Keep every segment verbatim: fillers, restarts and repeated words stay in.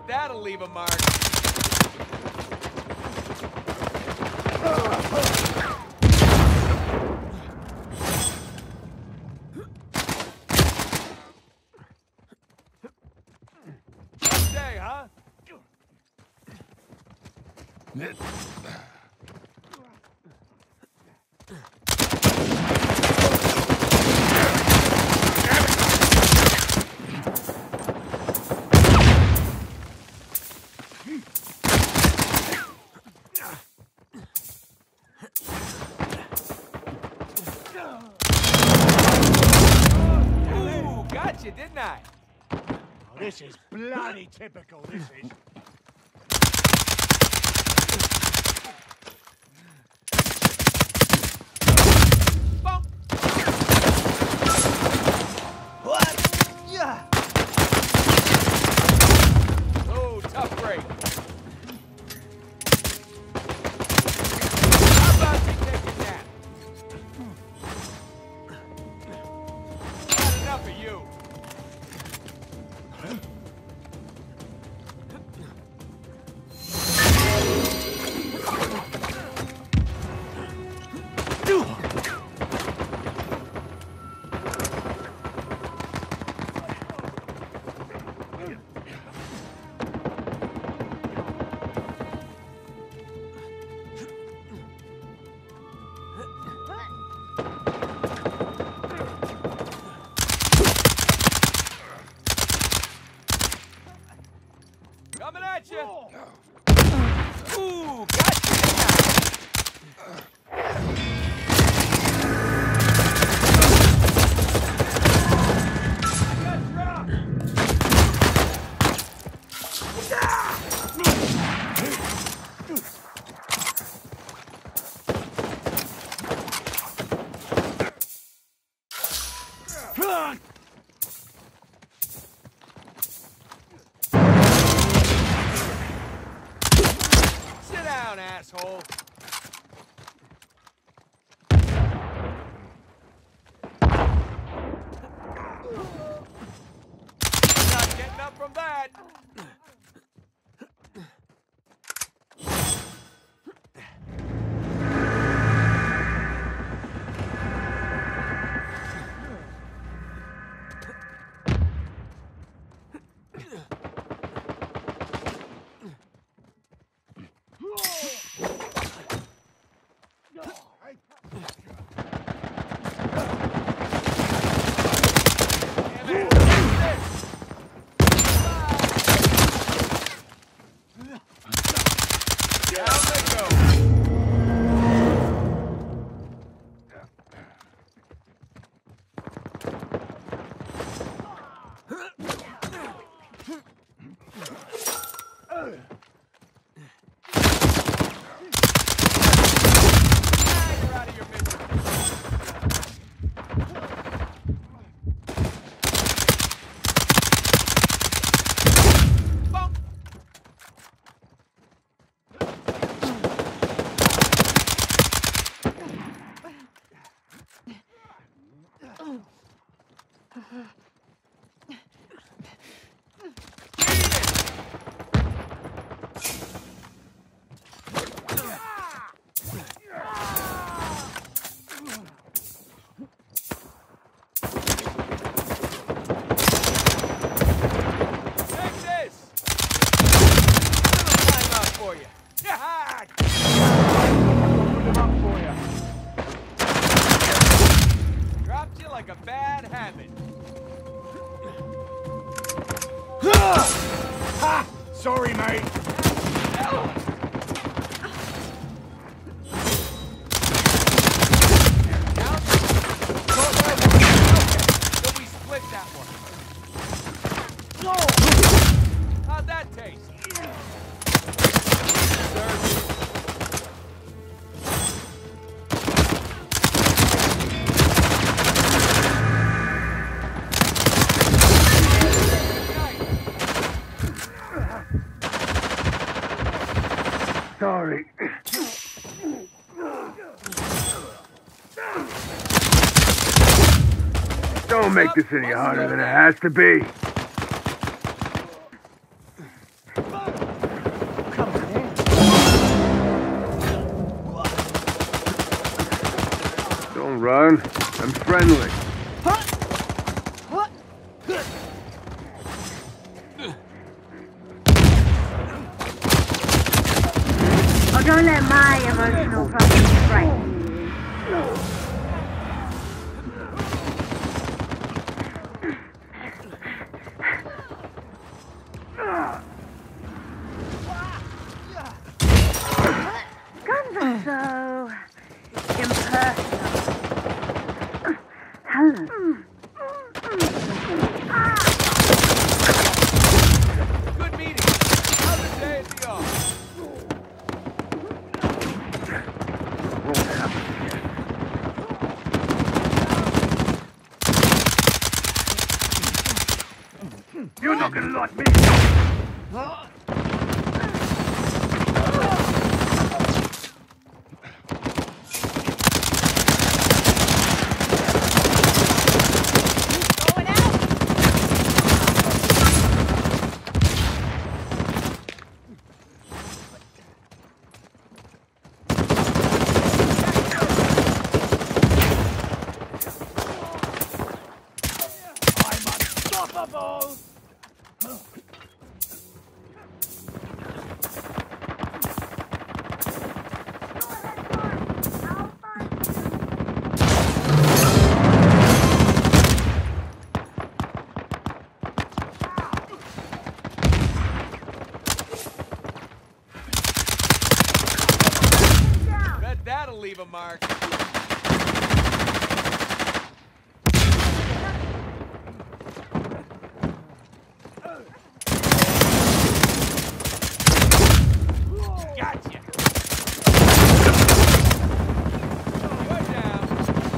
That'll leave a mark. Stay, huh? Didn't I? Oh, this is bloody typical, this is. Bump. What? Yeah. Oh, tough break. How about you take a nap? Not enough of you. Coming at you. Ooh, gotcha. Sit down, asshole. Not getting up from that. Like a bad habit. Ha! Sorry, mate. So we split that one. How'd that taste? Sorry. Don't make this any harder than it has to be. run. I'm friendly. Oh, don't let my emotional fucking frighten you. Guns are so impersonal. Hello. Good meeting. How's the day at the office? You're not gonna like me. Bet that'll leave a mark. Gotcha. Good down.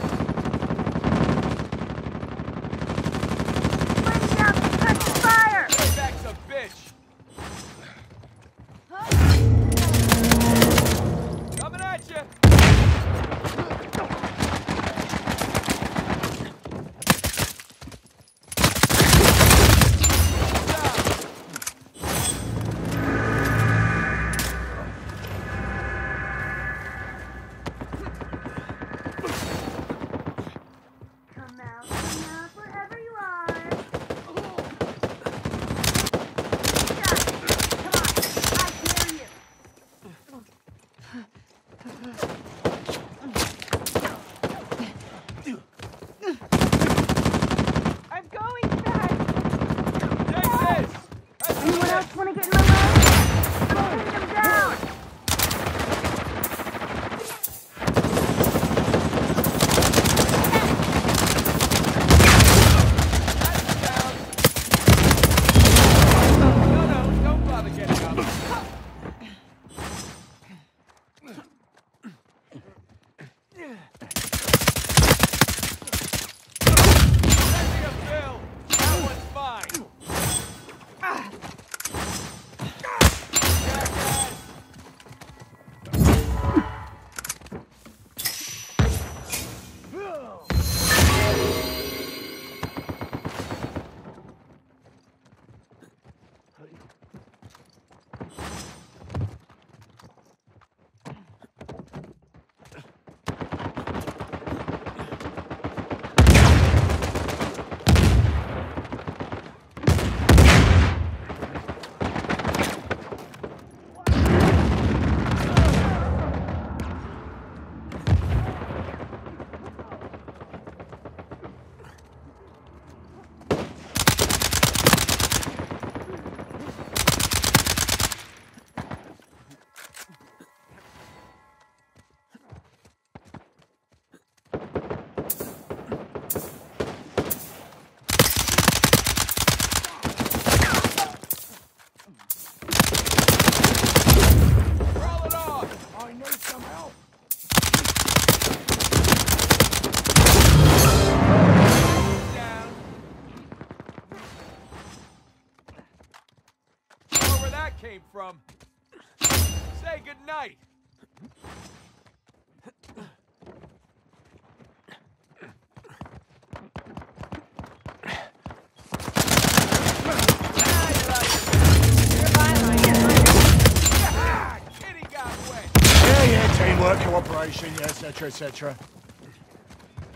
Bring up, touch fire! Payback's a bitch. Coming at you. Come out, come out, wherever you are. Shut it. Come on, I dare you. I'm going back. Take this. That's Anyone it. else want to get in my way? I'm taking them down. That's down. No, no, don't bother getting up. Send me a bill. That one's fine. Jackass. Roll it off. I need some help. Down. Know where that came from. Say goodnight. Ah, kitty got away. Yeah, yeah, teamwork, cooperation, yeah, et cetera, et cetera.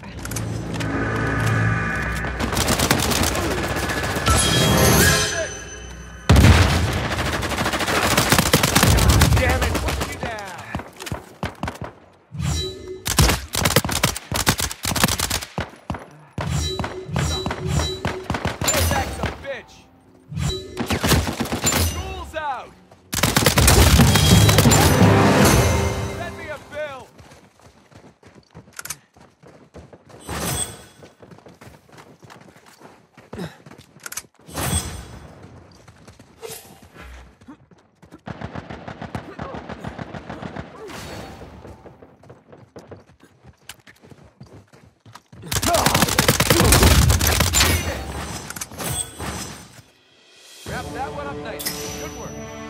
Wrap that one up nice. Good work.